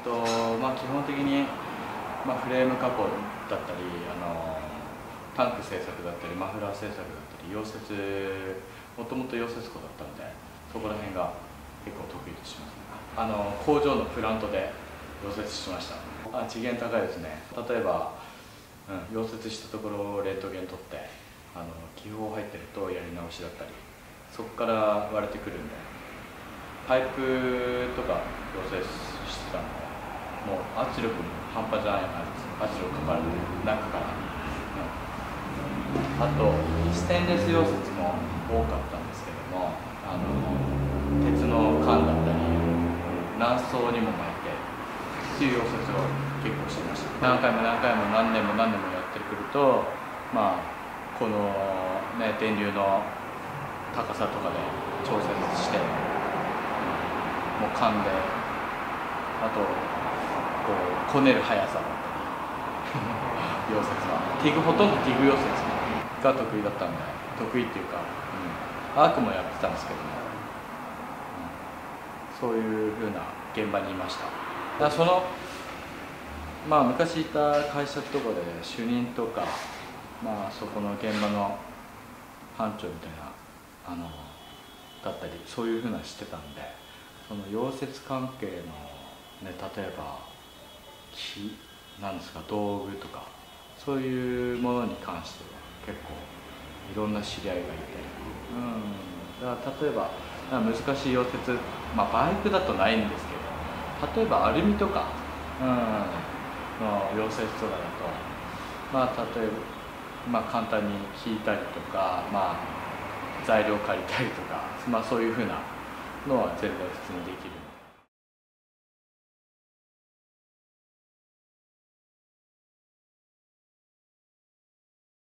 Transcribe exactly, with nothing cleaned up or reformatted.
とまあ、基本的に、まあ、フレーム加工だったりあのタンク製作だったりマフラー製作だったり溶接もともと溶接工だったんでそこら辺が結構得意としますね。あの工場のプラントで溶接しました。あ次元高いですね。例えば、うん、溶接したところをレントゲン取ってあの気泡入ってるとやり直しだったりそこから割れてくるんでパイプとか溶接してたんでもう圧力も半端じゃない感じです。圧力かかるんで中から、うん、あとステンレス溶接も多かったんですけどもあの鉄の管だったり何層にも巻いてっていう溶接を結構してました。何回も何回も何年も何年もやってくるとまあこのね電流の高さとかで調節してもう噛んであとこうこねる速さだったり溶接はティグほとんどティグ溶接が得意だったんで得意っていうか、うん、アークもやってたんですけども、うん、そういう風な現場にいました。だからそのまあ昔いた会社とかで主任とかまあそこの現場の班長みたいなあのだったりそういう風なしてたんでその溶接関係のね例えば木なんですか道具とかそういうものに関しては結構いろんな知り合いがいて、うん、だから例えば難しい溶接まあバイクだとないんですけど例えばアルミとか、うん、の溶接とかだとまあ例えば、まあ、簡単に引いたりとか、まあ、材料借りたりとか、まあ、そういうふうなのは全然普通にできる。